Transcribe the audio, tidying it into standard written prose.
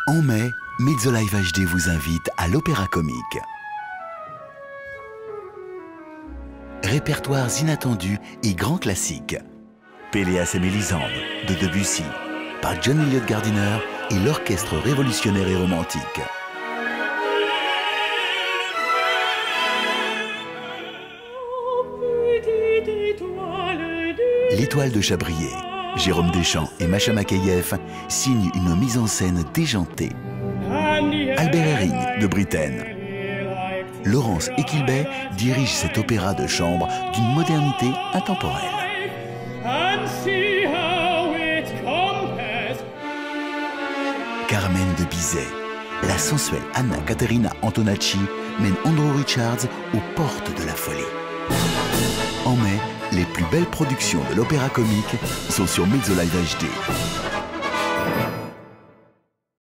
En mai, Mezzo Live HD vous invite à l'Opéra Comique. Répertoires inattendus et grands classiques. Péléas et Mélisande de Debussy par John Eliot Gardiner et l'Orchestre révolutionnaire et romantique. L'Étoile de Chabrier, Jérôme Deschamps et Masha Makayev signent une mise en scène déjantée. Albert Herring de Britten. Laurence Equilbet dirige cet opéra de chambre d'une modernité intemporelle. Carmen de Bizet, la sensuelle Anna Caterina Antonacci mène Andrew Richards aux portes de la folie. En mai, les plus belles productions de l'Opéra Comique sont sur Mezzo Live HD.